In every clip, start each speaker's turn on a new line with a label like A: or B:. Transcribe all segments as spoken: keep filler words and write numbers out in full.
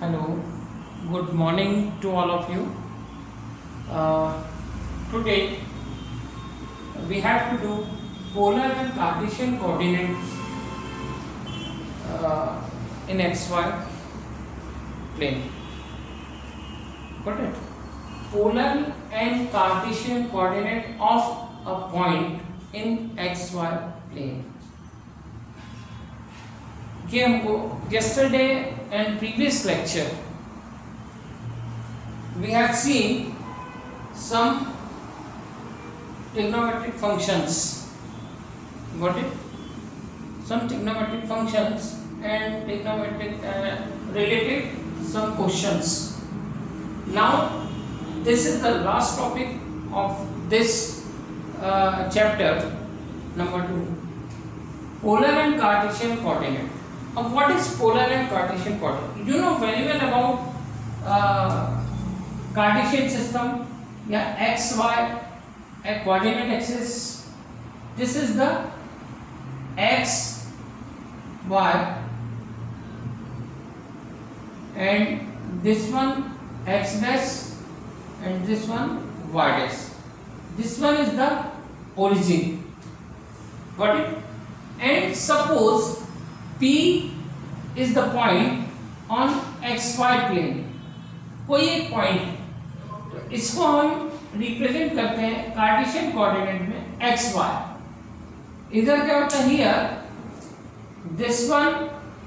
A: Hello, good morning to all of you. Uh, Today we have to do polar and Cartesian coordinates uh, in xy plane. Got it? Polar and Cartesian coordinate of a point in xy plane. कि हमको yesterday and previous lecture we have seen some trigonometric functions. Got it? Some trigonometric functions and trigonometric uh, related some questions. Now this is the last topic of this uh, chapter number two, polar and Cartesian coordinate. Now, what is polar and Cartesian coordinate? You know very well about uh, Cartesian system. Yeah, x, y, a coordinate axis. This is the x, y, and this one x dash, and this one y dash. This one is the origin. Got it? And suppose P is the point on xy plane. कोई एक point, इसको हम represent करते हैं Cartesian coordinate में x y. इधर क्या होता है, here this one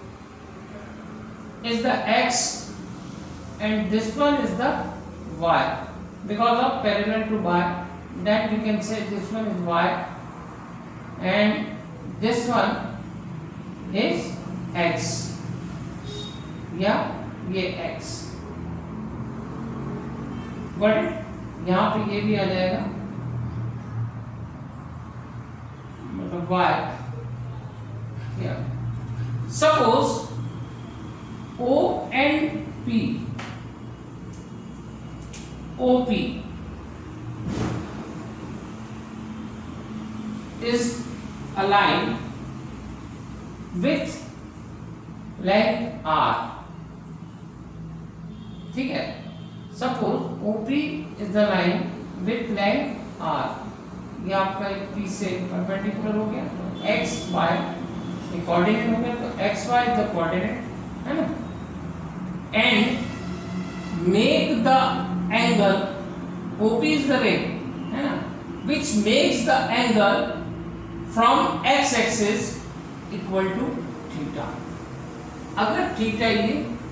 A: is the x and this one is the y. Because of parallel to y, that we can say this one is y and this one is x, या ये x. But यहां पे ये भी आ जाएगा, मतलब y. या suppose O and P, O P is a line with length r. ठीक है, suppose O P is the line with length r. ये आपका एक P से परपेंडिकुलर हो गया, x y ये कोऑर्डिनेट हो गया, तो x y is the coordinate, है ना. And make the angle, O P is the ray, है ना, which makes the angle from x axis equal to theta. अगर थीटा ये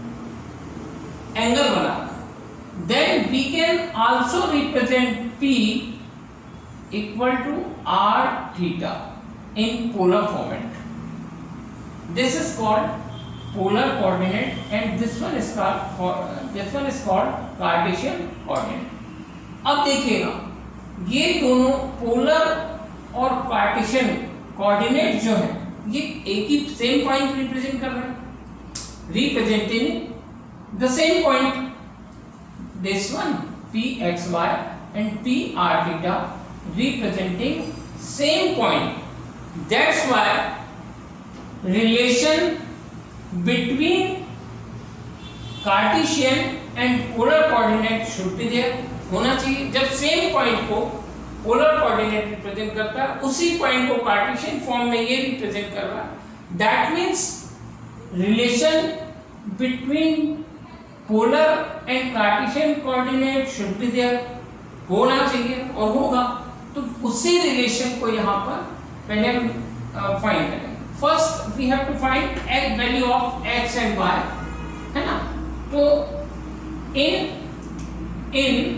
A: एंगल बना, then we can also represent P equal to r theta in polar format. This is called polar coordinate and this one is called this one is called Cartesian coordinate. अब देखिएगा, ये दोनों polar और Cartesian coordinate जो है ये एक ही same point represent कर रहे हैं, representing the same point. This one P x y and P r theta representing same point. That's why relation between Cartesian and polar coordinate should be there, होना चाहिए. जब सेम पॉइंट को polar coordinate represent करता है, उसी point को Cartesian form में ये रिप्रेजेंट कर रहा है. That means relation between polar and Cartesian coordinate should be there, होना चाहिए और होगा. तो उसी रिलेशन को यहाँ पर पहले हम फाइंड करेंगे. First we have to find x value of x and y, है ना. तो इन इन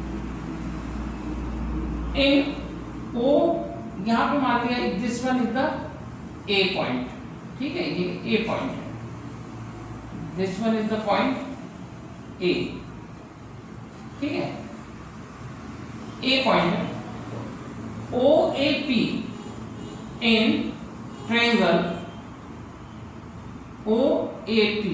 A: इन ओ यहाँ पे मान लिया this one is the A point. ठीक है, ये ए पॉइंट है, this one is the point A. ठीक है, ए पॉइंट है. O A P in triangle O A P,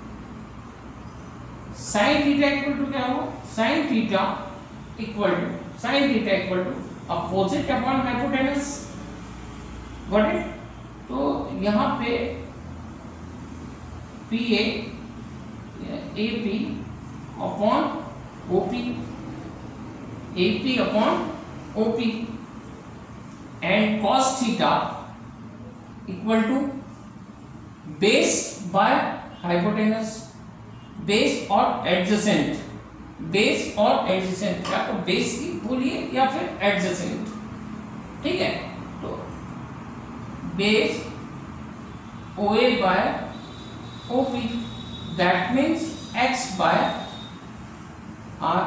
A: sine theta equal to क्या हो, sine theta equal to sine theta equal to opposite upon hypotenuse. Got it. तो यहाँ पे P A A P upon O P, A P upon O P, and cos theta equal to base by hypotenuse, base और adjacent, base और adjacent, या तो base की बोलिए या फिर एडजेसेंट, ठीक है। तो base O A by O P, that means x by r,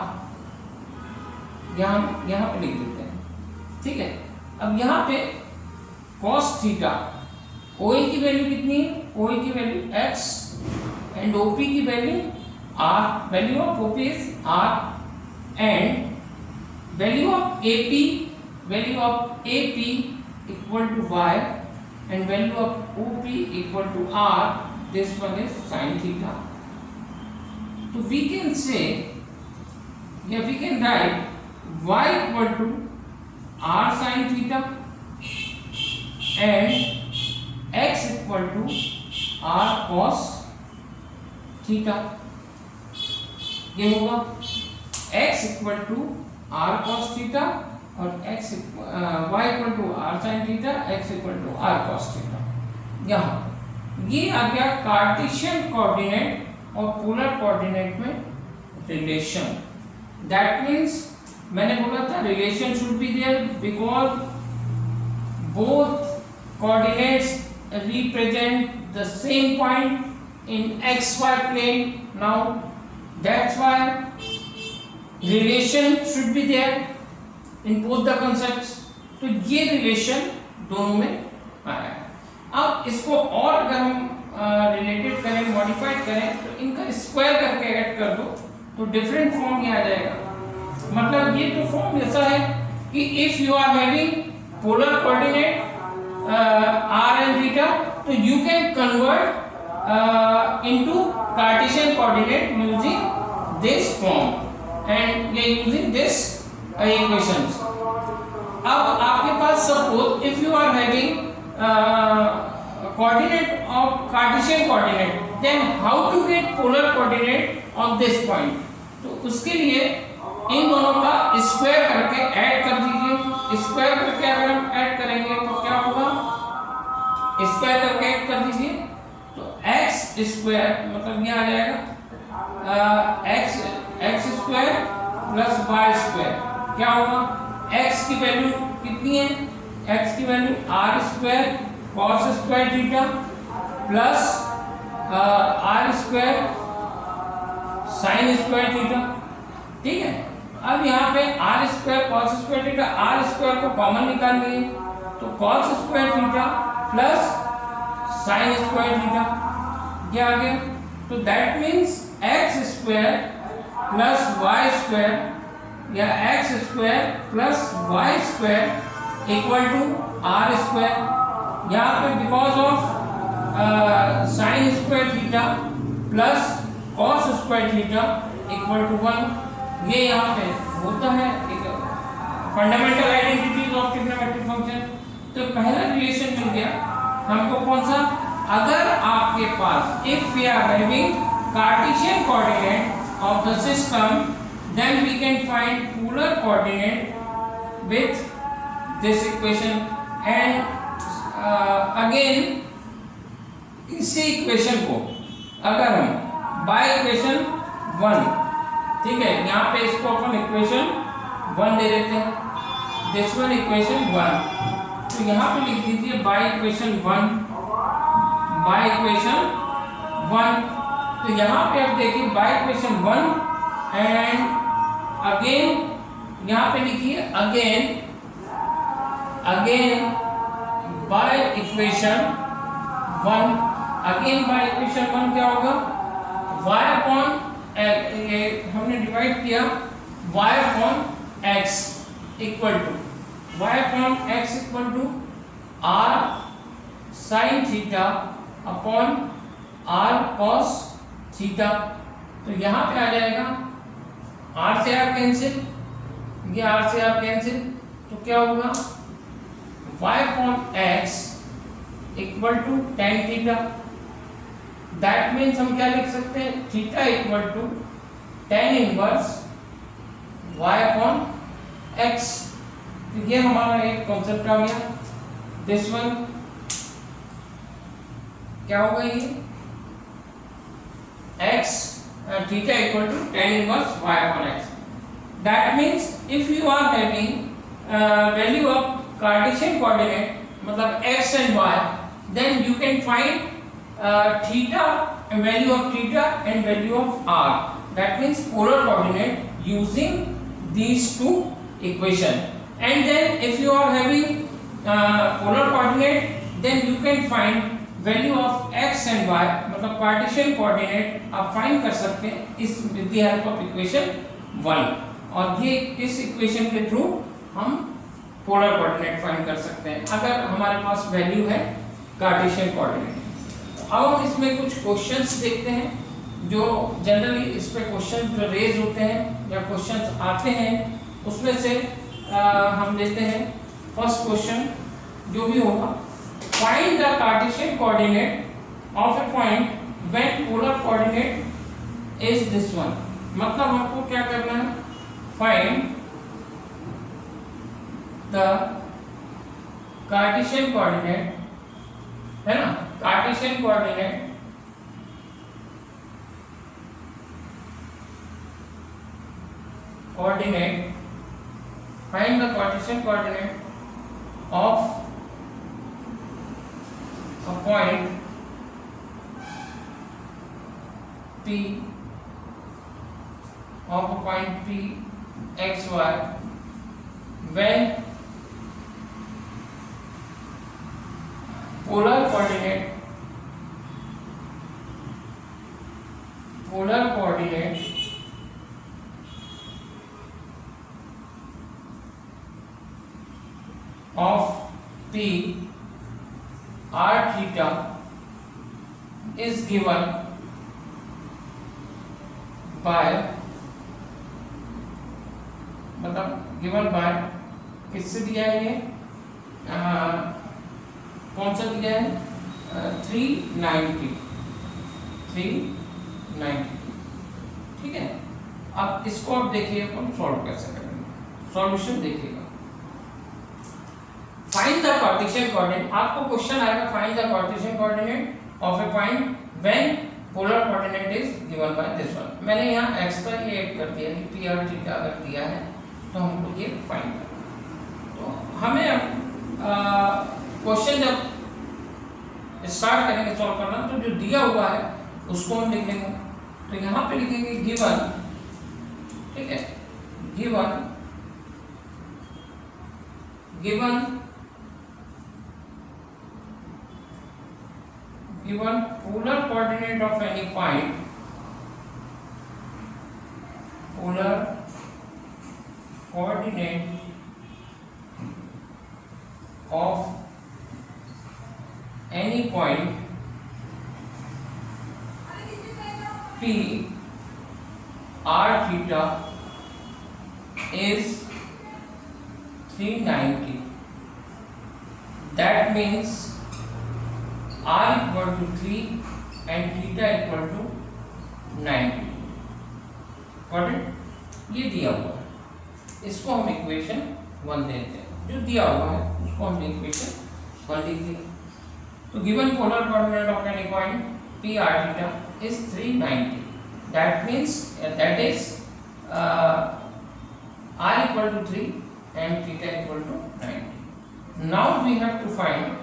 A: यहां यहां पे लिख देते हैं, ठीक है। अब यहां पे cos थीटा, ओ ए की वैल्यू कितनी है, ओ ए की value x and O P की value r, value of O P is r, and value of A P, value of A P equal to y and value of O P equal to r. This one is sin theta. So we can say, yeah, we can write y equal to r sin theta and x equal to r cos theta. ये होगा x equal to r cos theta और x y equal to r sine theta, x equal to r cos theta. यहाँ ये आ गया Cartesian coordinate और polar coordinate में relation. That means मैंने बोला था relation should be there because both coordinates represent the same point in x y plane. Now that's why relation should be there in both the concepts। तो ये relation दोनों में आया। अब इसको और अगर हम रिलेटेड करें, मॉडिफाइड करें, तो इनका स्क्वायर करके ऐड कर दो तो डिफरेंट फॉर्म ये आ जाएगा। मतलब ये तो फॉर्म ऐसा है कि if you are having polar coordinate r and theta, तो you can convert into Cartesian coordinate using this form and yeah, using this uh, equations। अब आपके पास suppose if you are having uh, coordinate of Cartesian coordinate, then how to get polar coordinate of this point? तो उसके लिए इन दोनों का square करके add कर दीजिए। स्क्वायर करके अगर हम ऐड करेंगे तो क्या होगा, स्क्वायर करके ऐड कर दीजिए तो x स्क्वायर मतलब ये आ जाएगा x x square plus Y square. क्या होगा, x की वैल्यू कितनी है, x की value r square cos square theta plus r square sine square theta, ठीक है। अब यहाँ पे r square cos square theta, r square को कॉमन निकाल लिए तो cos square theta plus sine square theta, ये आ गया। तो that means x square plus Y square या x square plus Y square equal to are square. यहाँ पे because of sine square theta plus cos square theta equal to one, ये यहाँ पे होता है एक fundamental identities of trigonometric function. तो पहला रिलेशन मिल गया हमको, कौन सा, अगर आपके पास if we are having Cartesian coordinate of the system, then we can find polar coordinate with this equation and uh, again इसी इक्वेशन को अगर हम बाय इक्वेशन वन, ठीक है, यहाँ पे इसको अपन इक्वेशन वन दे देते हैं, दिस वन इक्वेशन वन, तो यहाँ पे लिख दीजिए by equation one, by equation one. तो यहाँ पे आप देखिए by equation one and again यहाँ पे लिखिए again again by equation one, again by equation one क्या होगा, y अपॉन ये हमने डिवाइड किया y upon x equal to y upon x equal to r sine theta upon r cos theta. तो यहाँ पे आ जाएगा r से r कैंसिल, ये r से r कैंसिल, तो क्या होगा y upon x equal to tan theta that means हम क्या लिख सकते हैं, theta equal to tan inverse Y upon x. तो ये हमारा एक कॉन्सेप्ट आ गया। दिस वन क्या होगा, ये x theta equal to tan inverse y upon x। That means if you are having value of Cartesian coordinate मतलब x and y, then you can find theta and value of theta and value of r, that means polar coordinate using these two equation. And then if you are having uh, polar coordinate, then you can find value of x and y मतलब Cartesian coordinate आप find कर सकते हैं इस with the help of equation one, और ये इस equation के थ्रू हम पोलर कोऑर्डिनेट फाइंड कर सकते हैं अगर हमारे पास वैल्यू है कार्टेशियन कोऑर्डिनेट। अब हम इसमें कुछ क्वेश्चंस देखते हैं जो जनरली इस पे क्वेश्चन जो रेज होते हैं या क्वेश्चंस आते हैं उसमें से आ, हम लेते हैं फर्स्ट क्वेश्चन जो भी होगा, find the Cartesian coordinate of a point when polar coordinate is this one. मतलब हमको क्या करना है, फाइंड द कार्टेशियन कोऑर्डिनेट, है ना, Cartesian coordinate coordinate find the Cartesian coordinate of a point P of a point P x y when polar coordinate polar coordinate of P r theta is given by मतलब given by किससे दिया है ये, आ, कौन सा दिया है, three ninety three ninety ठीक है। अब इसको आप देखिए अपन सॉल्व कैसे करेंगे, सॉल्यूशन देखिएगा। फाइंड द कार्टेशियन कोऑर्डिनेट, आपको क्वेश्चन आएगा find the Cartesian coordinate of a point when polar coordinate is given by this one. मैंने यहाँ x का ये ऐड कर दिया है, p r थीटा अगर दिया है तो हमको ये फाइंड करना। तो हमें क्वेश्चन जब स्टार्ट करेंगे सॉल्व करना तो जो दिया हुआ है उसको हम लिख लेंगे। तो यहाँ पे लिखेंगे गिवन, ठीक है, given given given polar coordinate of any point, polar coordinate of any point P r theta is three ninety. That means r equal to three and theta equal to ninety. Got it? ये दिया हुआ है, इसको हम equation one देते हैं, जो दिया हुआ है उसको हम इक्वेशन वन लिख देंगे। तो given polar coordinate of any point p r theta is three ninety. That means uh, that is uh, r equal to three and theta equal to ninety. Now we have to find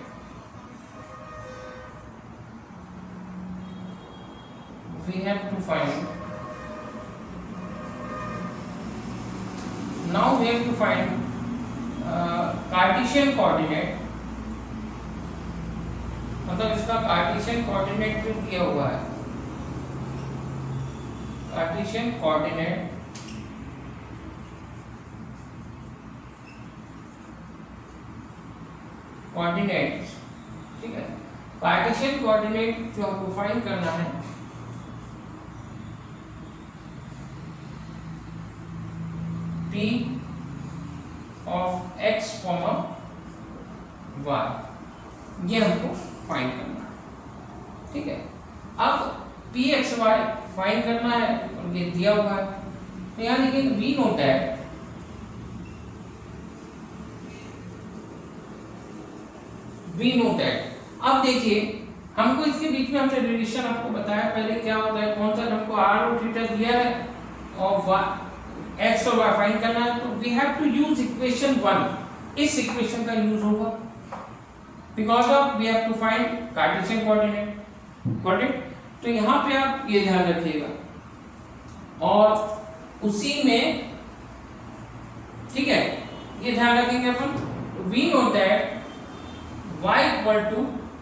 A: we have to find now we have to find uh, Cartesian coordinate, मतलब इसका Cartesian coordinate जो दिया हुआ है, Cartesian coordinate coordinates, ठीक है, Cartesian coordinate जो हमको फाइंड करना है P of x comma y, ये हमको फाइंड करना है, ठीक है। अब पी एक्स वाई फाइंड करना है और ये दिया हुआ है, तो यहाँ लिखेंगे we know that we know that. अब देखिए हमको इसके बीच में हमने रिलेशन आपको बताया पहले क्या होता है, कौन सा हमको आर और थीटा दिया है और एक्स और वाई फाइंड करना है, तो we have to use equation one. इस इक्वेशन का यूज होगा because of we have to find Cartesian coordinate. Got it? तो यहाँ पे आप ये ध्यान रखिएगा और उसी में ठीक है ये ध्यान रखेंगे अपन, we know that y equal to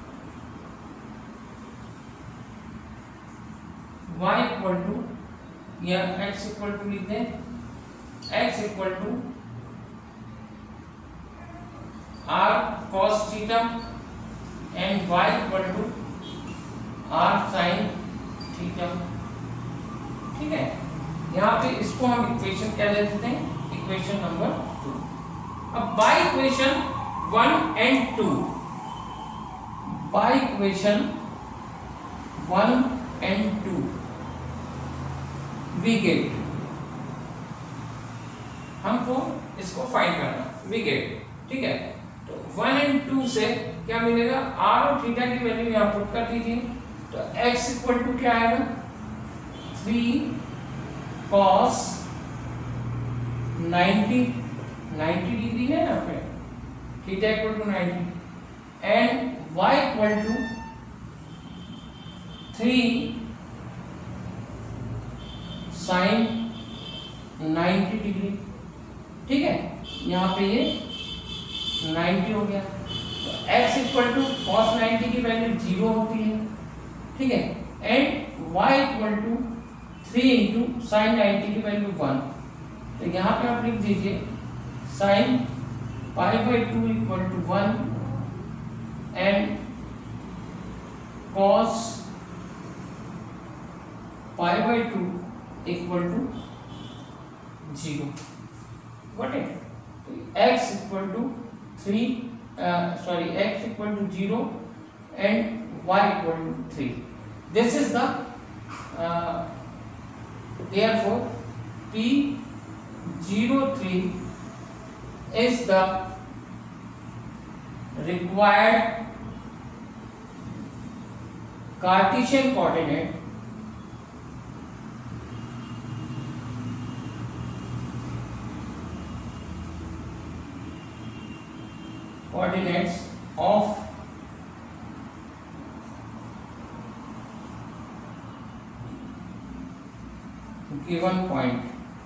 A: y equal to या x इक्वल टू लिख दें, x equal to r cos theta and y equal to r sin theta. ठीक है, यहाँ पे इसको हम इक्वेशन क्या दे देते हैं, इक्वेशन नंबर टू। अब by equation one and two, by equation one and two we get, हमको इसको फाइंड करना, वी गेट। ठीक है, तो वन एंड टू से क्या मिलेगा, आर और थीटा की वैल्यू यहाँ पुट कर दीजिए, तो x इक्वल टू क्या आएगा, three cos ninety, ninety degree है यहाँ पे, theta equal to ninety and y equal to three sine ninety degree. ठीक है, यहाँ पे ये नाइन्टी हो गया, तो x equal to cos ninety की वैल्यू जीरो होती है। ठीक है, and y equal to three into sine ninety की वैल्यू वन, तो यहाँ पे आप लिख दीजिए sine pi by two equal to one and cos pi by two equal to zero. What it, x equal to three sorry x equal to zero and y equal to three. This is the therefore P zero three is the required Cartesian coordinate coordinates of given point।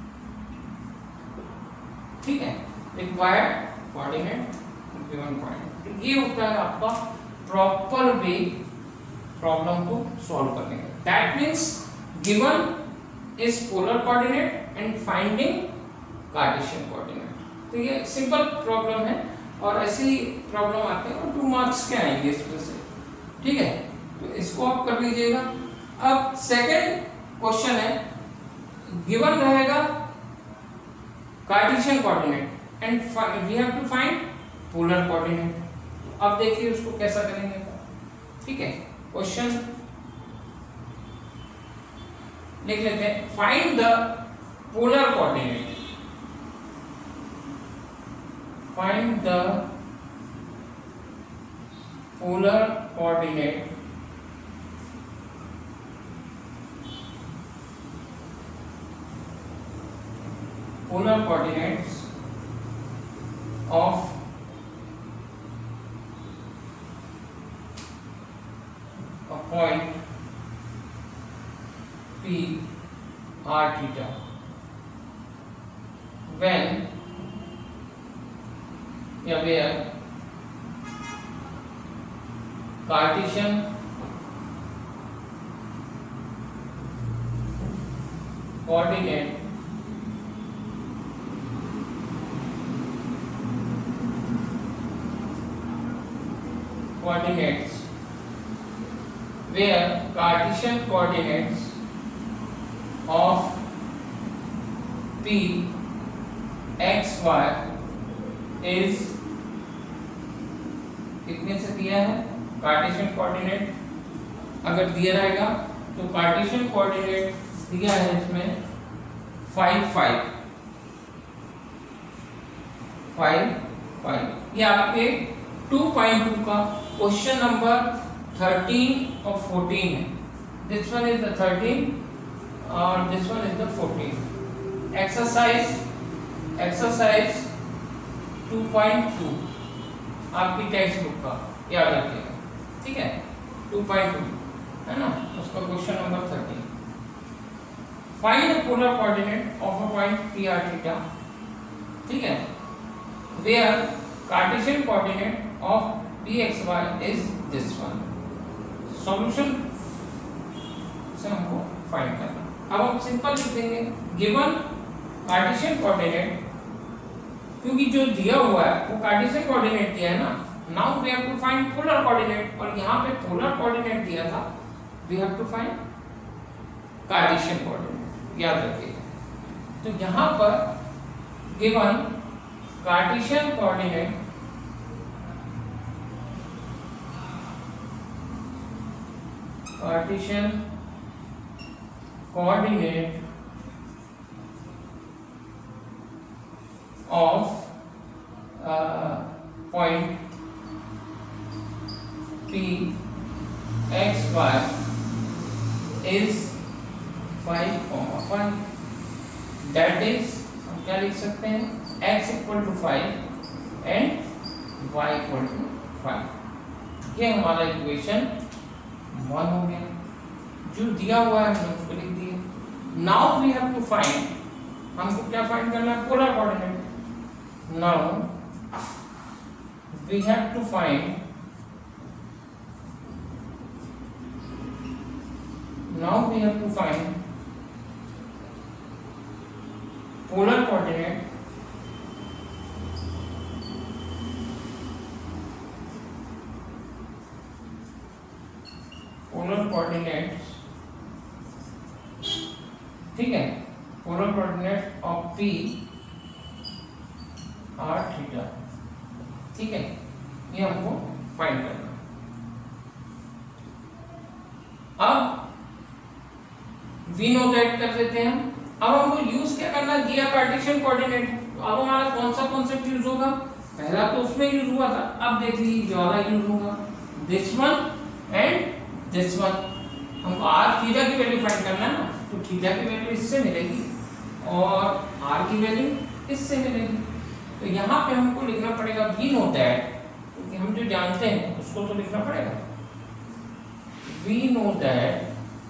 A: ठीक है, required coordinate given point, ये होता है आपका proper way problem को solve करने का। That means given is polar coordinate and finding Cartesian coordinate. तो ये सिंपल प्रॉब्लम है और ऐसी प्रॉब्लम आते हैं और टू मार्क्स के आएंगे इसमें से। ठीक है, तो इसको आप कर लीजिएगा। अब सेकंड क्वेश्चन है, गिवन रहेगा Cartesian coordinate and we have to find polar coordinate. अब देखिए उसको कैसा करेंगे। ठीक है, क्वेश्चन लिख लेते हैं, find the polar coordinate, find the polar coordinate polar coordinates of a point P r theta when या where Cartesian coordinate coordinates where Cartesian coordinates of P x y is कितने से दिया है, Cartesian coordinate अगर दिया रहेगा तो Cartesian coordinate दिया है इसमें फाइव फाइव फाइव फाइव। ये आपके टू पॉइंट टू का क्वेश्चन नंबर थर्टीन और फोर्टीन है। This one is the thirteen और this one is the fourteen. Exercise exercise two point two आपकी टेक्स्ट बुक का याद रखिएगा, ठीक है। टू पॉइंट टू है ना, उसका question number thirteen. Find the polar coordinate of a point P R theta, ठीक है, where Cartesian coordinate of P X Y is this one. Solution से हमको फाइंड करना। अब हम सिंपल लिख देंगे गिवन कार्टेशियन कोऑर्डिनेट, क्योंकि जो दिया हुआ है वो कार्टेशियन कोऑर्डिनेट दिया है ना। Now we have to find polar coordinate, और यहाँ पे पोलर कोऑर्डिनेट दिया था, we have to find Cartesian coordinate, याद रखिएगा। तो यहाँ पर given Cartesian coordinate Cartesian coordinate of point P x y is five comma five. That is हम क्या लिख सकते हैं, x equal to five and y equal to five. ये हमारा इक्वेशन वन हो गया। जो दिया हुआ है हमने उसको लिख दिया। Now we have to find, हमको क्या फाइंड करना है, polar coordinate. Now we have to find now we have to find polar coordinate polar coordinates, ठीक है, polar coordinate of P r theta, ठीक है, ये हमको फाइंड करना। अब वी नो दैट कर देते हैं हम। अब हमको यूज क्या करना, दिया कार्टेशियन कोऑर्डिनेट। अब हमारा कौन सा कॉन्सेप्ट यूज होगा, पहला तो उसमें यूज हुआ था, अब देख लीजिए जो वाला यूज होगा, this one and this one. हमको आर थीटा की वैल्यू फाइंड करना है ना, तो थीटा की वैल्यू इससे मिलेगी और आर की वैल्यू इससे मिलेगी। तो यहाँ पे हमको लिखना पड़ेगा वी नो दैट, क्योंकि हम जो जानते हैं उसको तो लिखना पड़ेगा। वी नो दैट,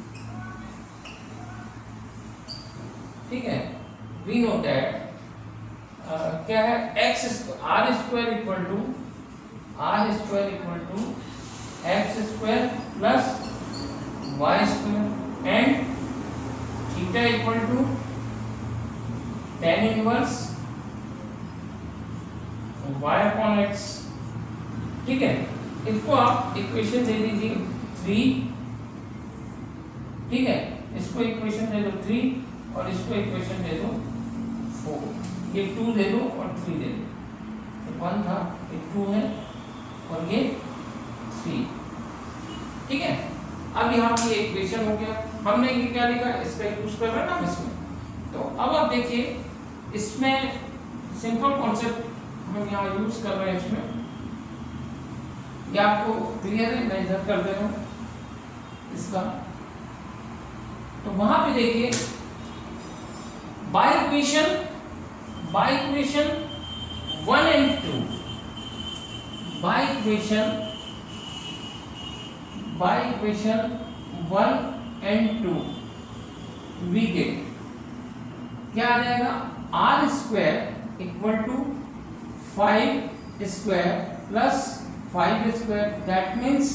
A: ठीक है, वी नो दैट क्या है, X R square equal to are square equal to X square plus Y square and theta equal to tan inverse Y upon X, ठीक है। इसको आप इक्वेशन दे दीजिए थ्री, ठीक है, इसको इक्वेशन दे दो थ्री और इसको इक्वेशन दे दो फोर। ये टू दे दो और थ्री दे दो, तो वन था, ये टू है और ये थ्री, ठीक है। अब यहाँ ये इक्वेशन हो गया। हमने ये क्या लिखा, इसका यूज कर रहे हैं ना इसमें। तो अब आप देखिए इसमें सिंपल कॉन्सेप्ट हम यहाँ यूज कर रहे हैं इसमें। ये आपको क्लियर है, मैं इधर कर दे रहा हूँ इसका। तो वहां पे देखिए by equation by equation one and two, by equation by equation one and two we get क्या आ जाएगा, R square equal to five square plus five square, that means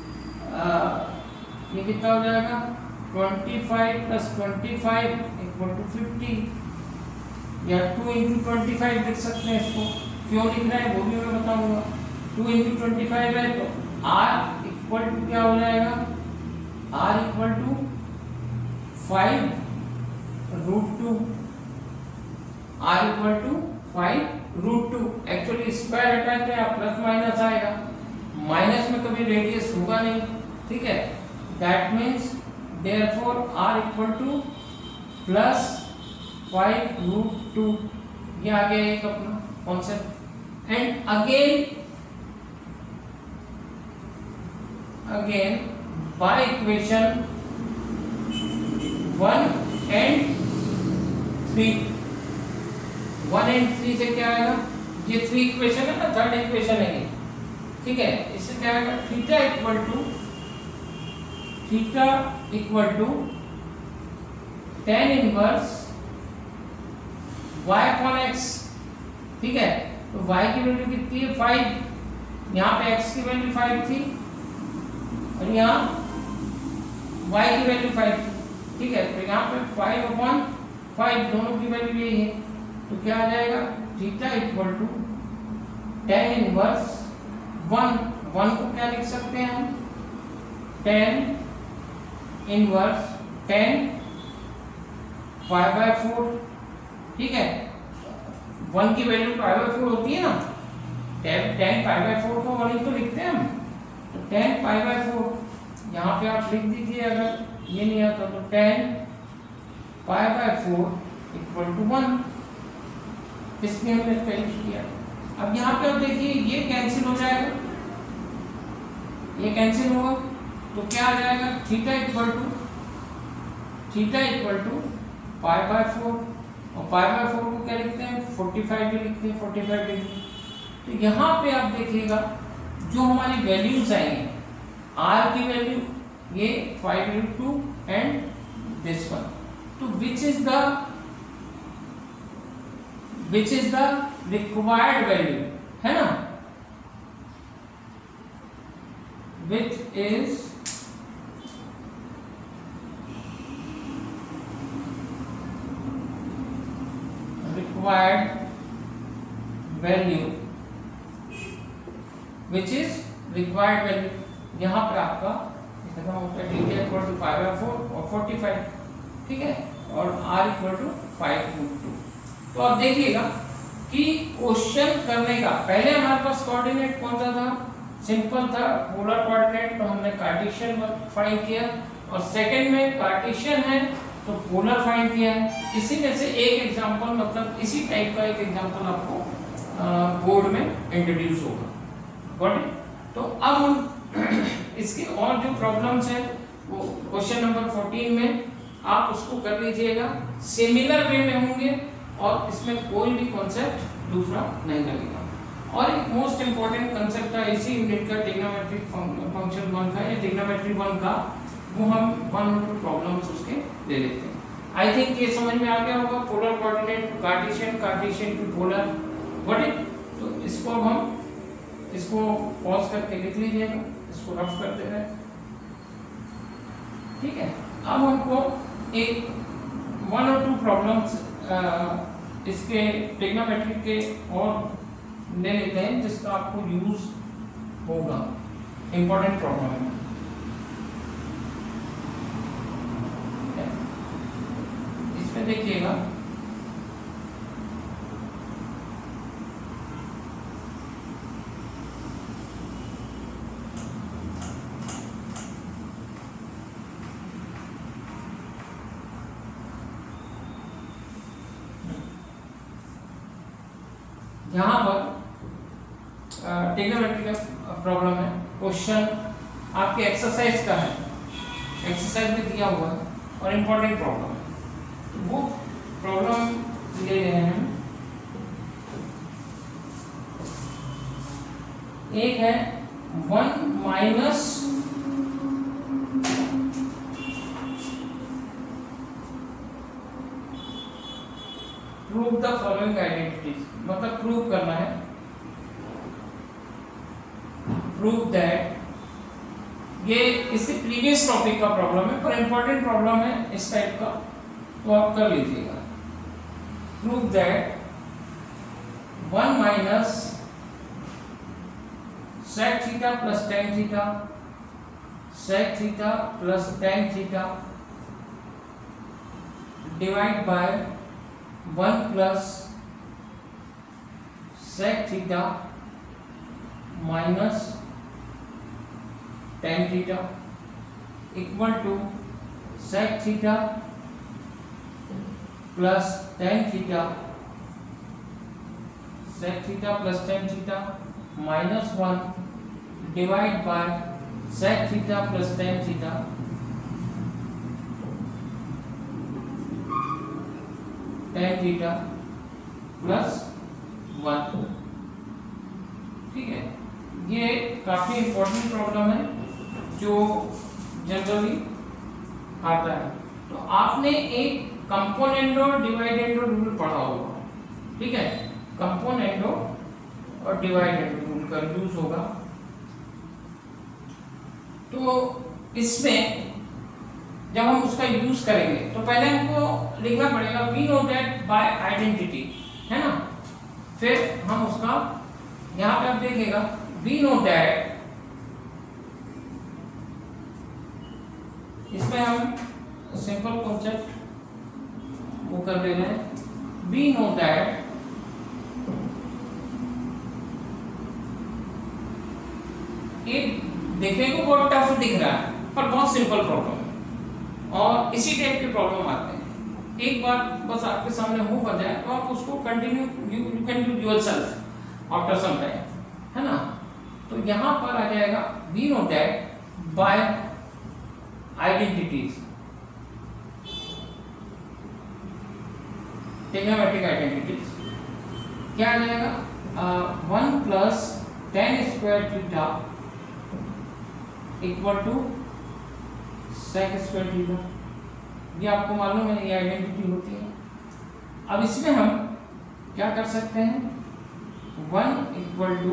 A: ये कितना हो जाएगा, twenty five plus twenty five equal to fifty, या two into twenty five लिख सकते हैं इसको। क्यों लिख रहे हैं वो भी मैं बताऊंगा। टू इंटू ट्वेंटी फाइव है तो आर इक्वल टू क्या हो जाएगा, R equal to five root two, R equal to five root two. Actually square हटाते हैं प्लस माइनस आएगा, माइनस में कभी रेडियस होगा नहीं, ठीक है। That means therefore r equal to plus five root two, ये आ गया एक अपना concept. And again again by equation one and three, one and three से क्या आएगा, ये थ्री इक्वेशन है ना, थर्ड इक्वेशन है ये, ठीक है। इससे क्या आएगा, theta equal to theta equal to tan inverse y upon x, ठीक है। तो y की वैल्यू कितनी है, फाइव, यहाँ पे x की वैल्यू फाइव थी और यहाँ y की वैल्यू फाइव थी, ठीक है। तो यहाँ पे फाइव अपॉन फाइव दोनों की वैल्यू यही है, तो क्या आ जाएगा, theta equal to tan inverse one, one को क्या लिख सकते हैं हम, tan inverse tan five by four, ठीक है। वन की वैल्यू फाइव बाय फोर होती है ना, tan tan five by four को वन ही तो लिखते हैं हम, तो टेन फाइव बाय फोर यहाँ पे आप लिख दीजिए, अगर ये नहीं आता तो tan five by four equal to one, इसमें हमने कैंसिल किया। अब यहाँ पे आप देखिए ये कैंसिल हो जाएगा, ये कैंसिल होगा, तो क्या आ जाएगा, theta equal to theta equal to five by four, और फाइव बाय फोर को क्या लिखते हैं, फोर्टी फाइव भी लिखते हैं, फोर्टी फाइव डिग्री। तो यहाँ पे आप देखिएगा जो हमारी वैल्यूज आएंगे, आर की वैल्यू ये five root two and this one, तो which is the which is the required value, है ना, which is required value, which is required value, यहाँ पर आपका इतना होता है theta equal to five by four और फोर्टी फाइव, ठीक है, और r equal to five root two. तो आप देखिएगा कि क्वेश्चन करने का पहले हमारे पास कोऑर्डिनेट कौन सा था, सिंपल था पोलर कोऑर्डिनेट, तो हमने कार्टेशियन फाइंड किया, और सेकंड में कार्टेशियन है तो पोलर फाइंड किया है। इसी में से एक एग्जांपल, मतलब इसी टाइप का एक एग्जांपल आपको बोर्ड में इंट्रोड्यूस होगा, गॉट इट। तो अब हम इसके और जो प्रॉब्लम्स हैं वो क्वेश्चन नंबर फोर्टीन में आप उसको कर लीजिएगा, सिमिलर वे में होंगे और इसमें कोई भी कॉन्सेप्ट दूसरा नहीं लगेगा। और एक मोस्ट इंपॉर्टेंट कंसेप्ट था इसी यूनिट का, ट्रिग्नोमेट्रिक फंक्शन वन का या ट्रिग्नोमेट्री वन का, वो हम वन और टू प्रॉब्लम्स उसके ले लेते हैं। आई थिंक ये समझ में आ गया होगा, polar coordinate to Cartesian, Cartesian to polar, what it. तो इसको अब हम इसको पॉज करके लिख लीजिएगा, इसको रफ कर दे रहे हैं, ठीक है। अब हमको एक वन और टू प्रॉब्लम्स इसके ट्रिग्नोमेट्रिक के और ले लेते हैं जिसका आपको यूज होगा, इंपॉर्टेंट प्रॉब्लम है। इसमें देखिएगा यहाँ पर ट्रिग्नोमेट्री का प्रॉब्लम है, क्वेश्चन आपके एक्सरसाइज का है, एक्सरसाइज में दिया हुआ है और इम्पोर्टेंट प्रॉब्लम है, तो वो प्रॉब्लम ले रहे हैं। एक है one minus prove the following identities, मतलब प्रूव करना है, प्रूव दैट, ये इससे प्रीवियस टॉपिक का प्रॉब्लम है पर इंपॉर्टेंट प्रॉब्लम है इस टाइप का, तो आप कर लीजिएगा। Prove that one minus sec theta plus tan theta, sec theta plus tan theta divide by one plus sec theta minus tan theta equal to sec theta plus tan theta, sec theta plus tan theta minus one divide by sec theta plus tan theta tan theta plus one. ठीक है, ये काफी important problem है जो generally आता है। तो आपने एक कंपोनेंडो डिवाइडेंडो रूल पढ़ा होगा, ठीक है, कंपोनेंडो और डिवाइडेंडो रूल का यूज होगा। तो इसमें जब हम उसका यूज करेंगे तो पहले हमको लिखना पड़ेगा we know that by identity, है ना। फिर हम उसका यहाँ पे आप देखिएगा वी नो दैट, इसमें हम सिंपल कॉन्सेप्ट वो कर दे रहे हैं। वी नो दैट ये देखने को बहुत टफ दिख रहा है पर बहुत सिंपल प्रॉब्लम है और इसी टाइप के प्रॉब्लम आते हैं। एक बार बस आपके सामने हो कर जाए तो आप उसको continue you can do yourself after some time, है ना। तो यहाँ पर आ जाएगा we know that by identities, trigonometric identities क्या आ जाएगा, one plus tan square theta equal to sec square theta. ये आपको मालूम है ये आइडेंटिटी होती है। अब इसमें हम क्या कर सकते हैं, one equal to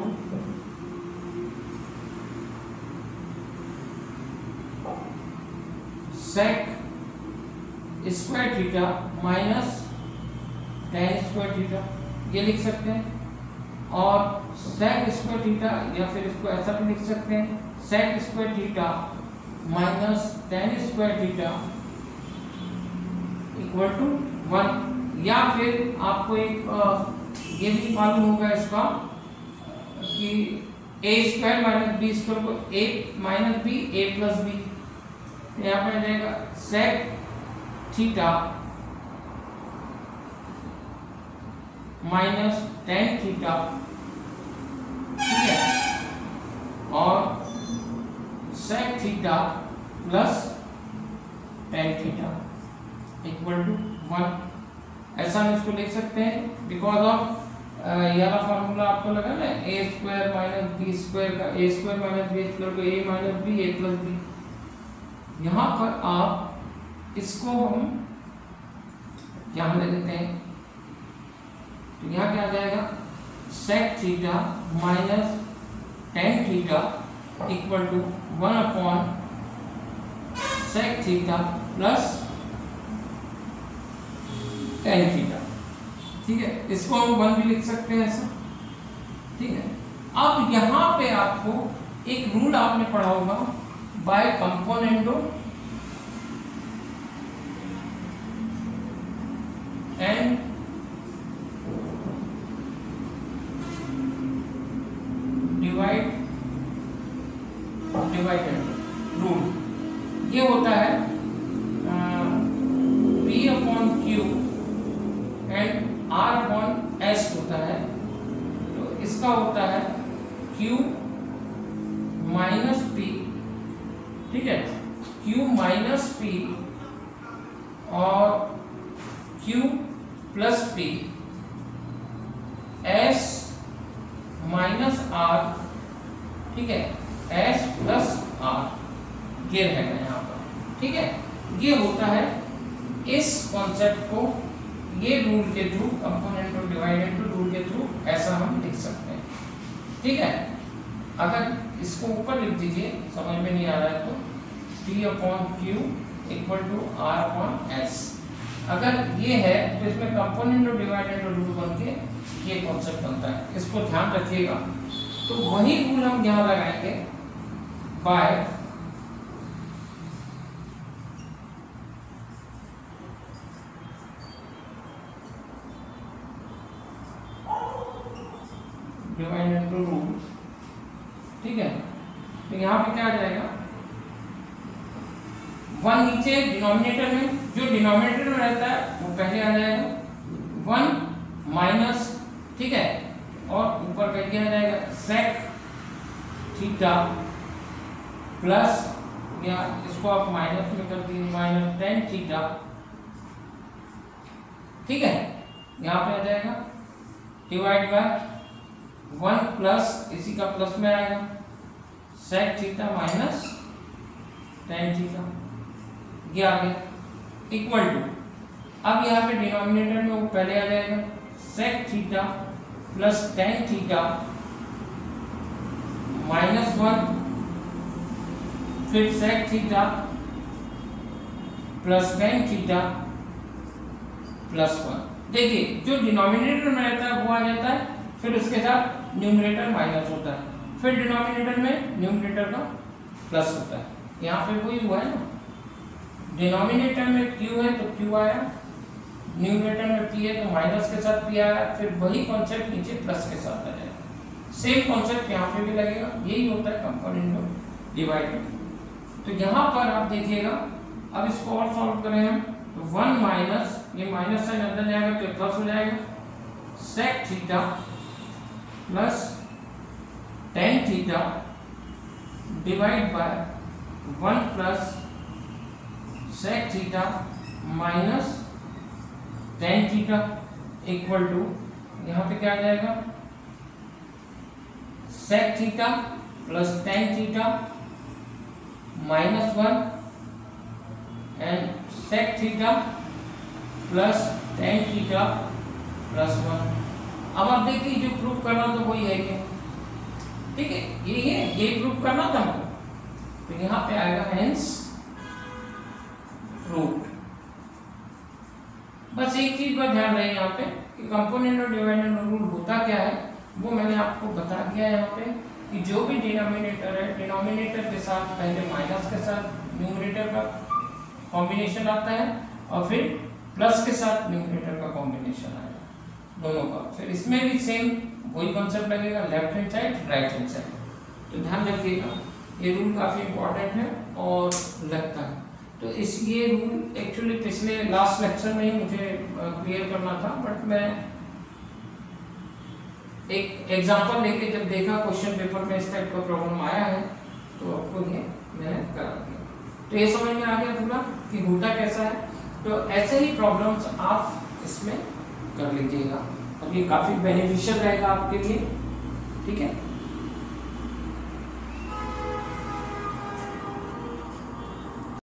A: sec square theta minus tan square theta, ये लिख सकते हैं। और सेक स्क्वायर थीटा या फिर इसको ऐसा भी लिख सकते हैं sec square theta minus tan square theta equal to one. या फिर आपको एक आ, ये भी मालूम होगा इसका कि A square minus B square को A minus B A plus B, यहाँ पे आ जाएगा sec theta minus tan theta, ठीक है, और sec theta plus tan theta equal to one. ऐसा हम इसको लिख सकते हैं बिकॉज ऑफ ये वाला फार्मूला आपको लगा ना A square minus B square का, A square minus B square को A minus B A plus B. यहाँ पर आप इसको हम यहाँ ले लेते हैं तो यहाँ क्या आ जाएगा sec theta minus tan theta equal to one upon sec theta plus tan theta, ठीक है। इसको हम वन भी लिख सकते हैं ऐसा, ठीक है। अब यहाँ पे आपको एक रूल आपने पढ़ा होगा by componendo and divide divided rule. ये होता है P upon Q and R upon S होता है। तो इसका होता है Q माइनस P, ठीक है, Q माइनस P और Q plus P, S minus R, ठीक है, S प्लस R, ये रहेगा यहाँ पर, ठीक है। ये होता है इस कॉन्सेप्ट को ये रूल के थ्रू, कंपोनेंट और डिवाइडेंड रूल के थ्रू ऐसा हम लिख सकते हैं, ठीक है। अगर इसको ऊपर लिख दीजिए, समझ में नहीं आ रहा है तो P upon Q equal to R upon S. अगर ये है तो इसमें कंपोनेंट और डिवाइडेंड रूल बन के ये कॉन्सेप्ट बनता है, इसको ध्यान रखिएगा। तो वही रूल हम यहाँ लगाएंगे बाय डिवाइडेंड रूल, ठीक है। तो यहाँ पे क्या आ जाएगा वन नीचे डिनोमिनेटर में, जो डिनोमिनेटर में रहता है वो पहले आ जाएगा वन माइनस, ठीक है, और ऊपर का क्या आ जाएगा सेक थीटा प्लस, या इसको आप माइनस में कर दीजिए माइनस टेन थीटा, ठीक है, यहाँ पे आ जाएगा डिवाइड बाय वन प्लस इसी का प्लस में आएगा sec theta minus tan theta, ये आ गया इक्वल टू, अब यहाँ पे डिनोमिनेटर में वो पहले आ जाएगा sec theta plus tan theta minus one, फिर sec theta plus tan theta plus one. देखिए जो डिनोमिनेटर में रहता है वो आ जाता है, फिर उसके साथ न्यूमरेटर माइनस होता है, फिर डिनोमिनेटर में न्यूमरेटर का प्लस होता है। यहाँ पे वही हुआ है ना, डिनोमिनेटर में q है तो q आया, न्यूमरेटर में p है तो माइनस के साथ p आया, फिर वही कॉन्सेप्ट नीचे प्लस के साथ आ जाएगा। सेम कॉन्सेप्ट यहाँ पे भी लगेगा, यही होता है कंपोनेंट ऑफ डिवाइडेड। तो यहाँ पर आप देखिएगा, अब इसको और सॉल्व करें हम तो वन माइनस, ये माइनस साइन अंदर जाएगा तो प्लस हो जाएगा sec theta plus tan theta divide by one plus sec theta minus tan theta equal to, यहाँ पे क्या आ जाएगा sec theta plus tan theta minus one and sec theta plus tan theta plus one. अब आप देखिए जो proof करना तो वही है क्या, ठीक है, ये है, ये प्रूफ करना था हमको, तो यहाँ पे आएगा हेंस प्रूफ। बस एक चीज पर ध्यान रहे यहाँ पे कि कंपोनेंट और डिवाइडेड रूल होता क्या है वो मैंने आपको बता दिया यहाँ पे, कि जो भी डिनोमिनेटर है, डिनोमिनेटर के साथ पहले माइनस के साथ न्यूमरेटर का कॉम्बिनेशन आता है और फिर प्लस के साथ न्यूमरेटर का कॉम्बिनेशन आएगा दोनों का, फिर इसमें भी सेम वही कॉन्सेप्ट लगेगा, left hand side right hand side. तो ध्यान रखिएगा, ये रूल काफ़ी इंपॉर्टेंट है और लगता है। तो इस ये रूल एक्चुअली पिछले लास्ट लेक्चर में ही मुझे क्लियर करना था, बट मैं एक एग्जांपल लेके जब देखा क्वेश्चन पेपर में इस टाइप का प्रॉब्लम आया है तो आपको ये मैंने करा दिया। तो ये समझ में आ गया पूरा कि होता कैसा है। तो ऐसे ही प्रॉब्लम्स आप इसमें कर लीजिएगा, अब ये काफ़ी बेनिफिशियल रहेगा आपके लिए, ठीक है।